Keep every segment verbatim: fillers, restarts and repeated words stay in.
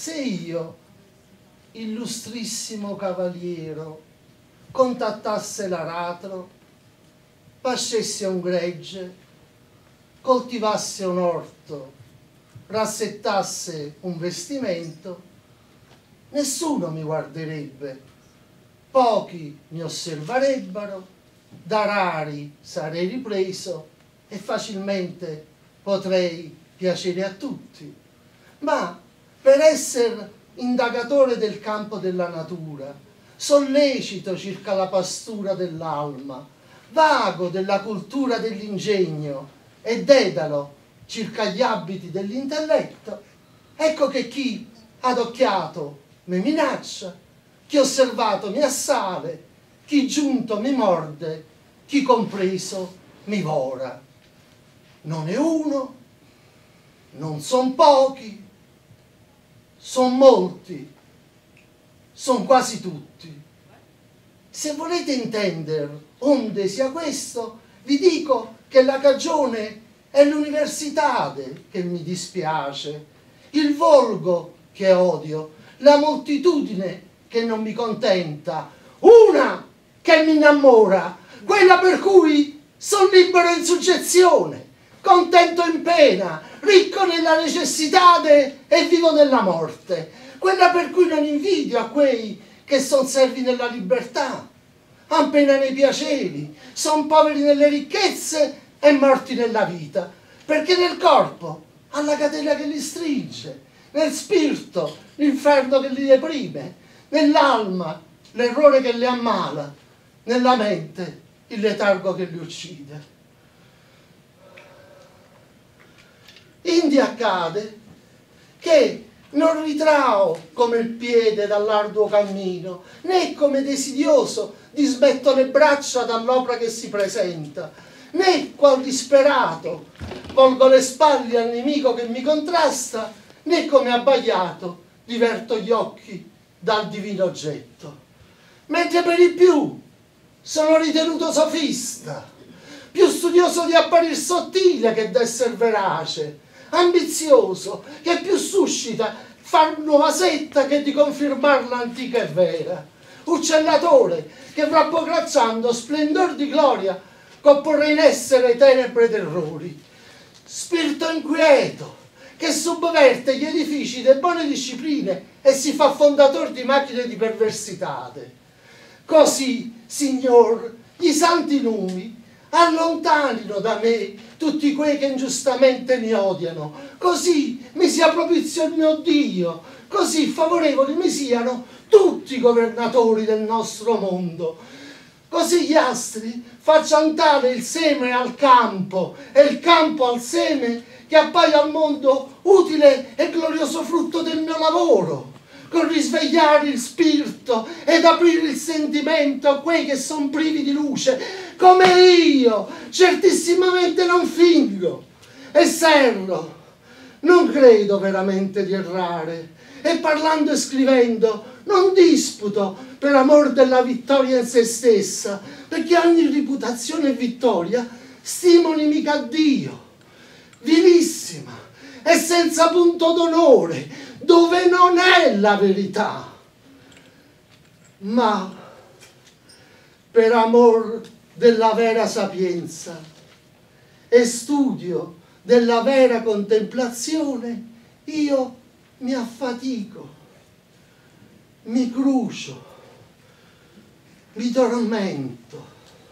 se io, illustrissimo cavaliero, contattasse l'aratro, pascesse un gregge, coltivasse un orto, rassettasse un vestimento, nessuno mi guarderebbe, pochi mi osservarebbero, da rari sarei ripreso e facilmente potrei piacere a tutti. Ma per essere indagatore del campo della natura, sollecito circa la pastura dell'alma, vago della cultura dell'ingegno e dedalo circa gli abiti dell'intelletto, ecco che chi adocchiato mi minaccia, chi osservato mi assale, chi giunto mi morde, chi compreso mi vora. Non è uno, non son pochi, son molti, son quasi tutti. Se volete intendere onde sia questo, vi dico che la cagione è l'universitade che mi dispiace, il volgo che odio, la moltitudine che non mi contenta, una che mi innamora, quella per cui sono libero in suggezione, contento in pena, ricco nella necessità e vivo nella morte, quella per cui non invidio a quei che son servi nella libertà, han pena nei piaceri, son poveri nelle ricchezze e morti nella vita, perché nel corpo ha la catena che li stringe, nel spirito l'inferno che li deprime, nell'alma l'errore che li ammala, nella mente il letargo che li uccide. Indi accade che non ritrao come il piede dall'arduo cammino, né come desidioso dismetto le braccia dall'opera che si presenta, né qual disperato volgo le spalle al nemico che mi contrasta, né come abbagliato diverto gli occhi dal divino oggetto. Mentre per di più sono ritenuto sofista, più studioso di apparir sottile che d'esser verace, ambizioso che più suscita far nuova setta che di confermar l'antica e vera, uccellatore che rappogracciando splendor di gloria comporre in essere tenebre ed errori, spirito inquieto che subverte gli edifici de buone discipline e si fa fondator di macchine di perversitate. Così, Signor, gli santi numi allontanino da me tutti quei che ingiustamente mi odiano, così mi sia propizio il mio Dio, così favorevoli mi siano tutti i governatori del nostro mondo, così gli astri facciano tale il seme al campo e il campo al seme che appaia al mondo utile e glorioso frutto del mio lavoro, con risvegliare il spirito ed aprire il sentimento a quei che sono privi di luce, come io certissimamente non fingo e serro, non credo veramente di errare, e parlando e scrivendo non disputo per amor della vittoria in se stessa, perché ogni reputazione e vittoria stimoli mica a Dio, vilissima e senza punto d'onore, dove non è la verità, ma per amor della vera sapienza e studio della vera contemplazione, io mi affatico, mi crucio, mi tormento.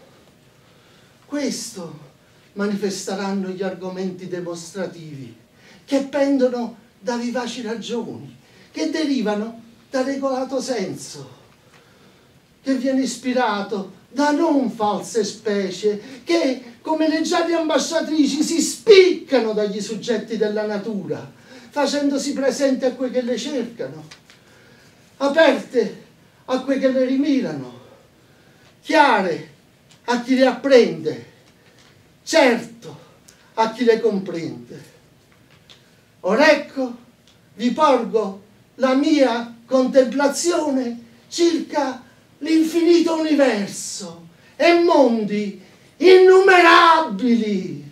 Questo manifesteranno gli argomenti dimostrativi che pendono da vivaci ragioni, che derivano da regolato senso, che viene ispirato da non false specie, che come leggiadre ambasciatrici si spiccano dagli soggetti della natura, facendosi presenti a quei che le cercano, aperte a quei che le rimirano, chiare a chi le apprende, certo a chi le comprende. Ora ecco, vi porgo la mia contemplazione circa l'infinito universo e mondi innumerabili